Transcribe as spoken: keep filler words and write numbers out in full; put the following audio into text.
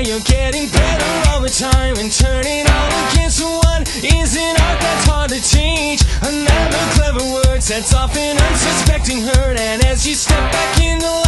you're getting better all the time, and turning all against one is an art that's hard to teach. Another clever word sets off an unsuspecting hurt, and as you step back in the